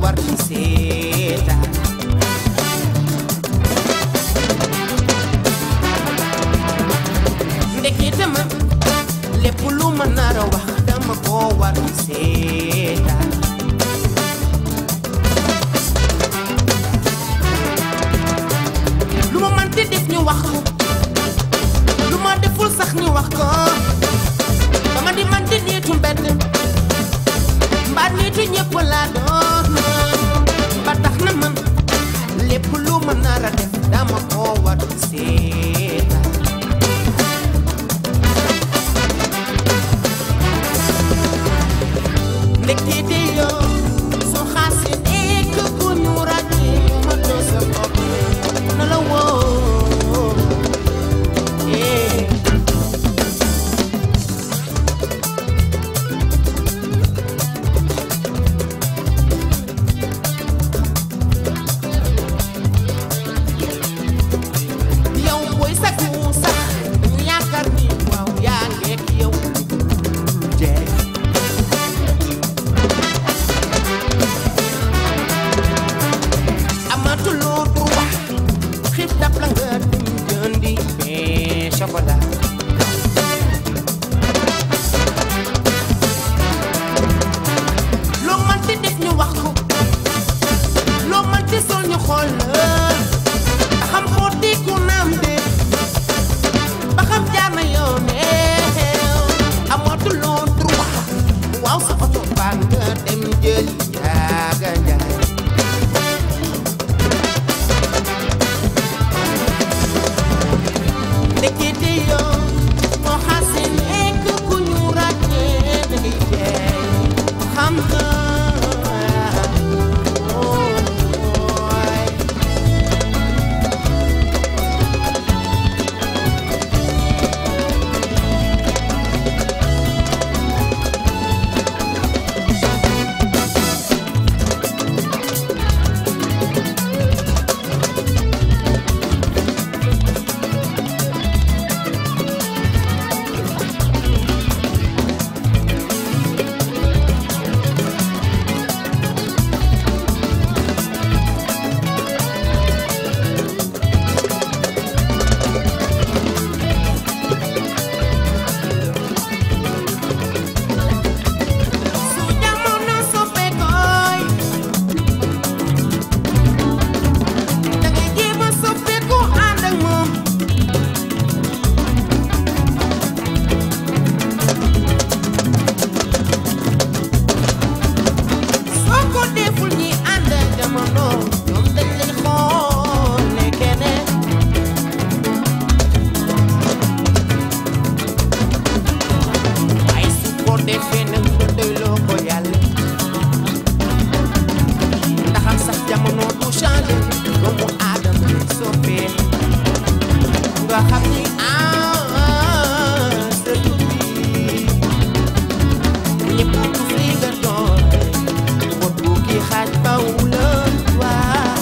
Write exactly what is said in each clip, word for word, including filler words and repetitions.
war di seetaan ndekete man lépp lu ma nar a wax dama ko war di seetaan lu ma mënti def ñu wax ko lu ma deful sax ñu wax ko dama di man di nitu mbedd mbaa nitu ñëpp laa doon ba tax na man lépp lu ma nar a def dama ko war di seetaan ndekete yoo soo xaasee nekk ku ñu ràññee ma doo sa bopp na la woo eh yow booy sakku sax ñu yaakaar ni waaw yaa nekk yow jeex amatuloo droit xiif dab la nga dem jëndi pain chocolat loo mënti def ñu wax ko loo mënti sol ñu xool la ba xam xooti ku naam de ba xam jaar na yoon amatuloo droit waaw sa oto baa nga dem jëli njaaga njaay ndekete yoo moo xasee nekk ku ñu ràññee day jeey xam nga ooy su jamono soppeekooy dangay jéem a soppeeku ànd ak moom soo ko deful ñi ànd ak jamono ñoom dañ lay xool ne keneen waaye su ko defee nag nga doyloo ko yàlla ndaxam sax jamono du changé doomu aadama lay soppee nga xam ni ah sa tukki ñëpp du fi nga doon bot bu kii xaaj baw la waa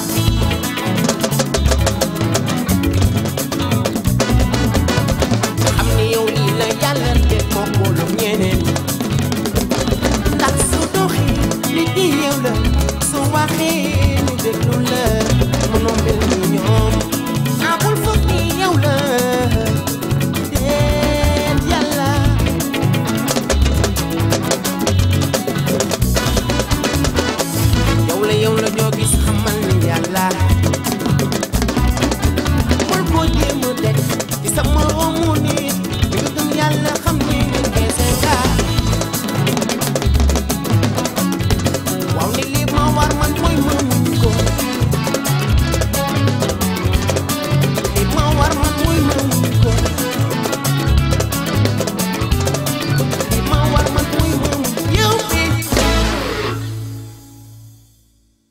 nga xam ni yow lii la yàlla def bokkul ak ñeneen ndax su doxee li di yow la su waxee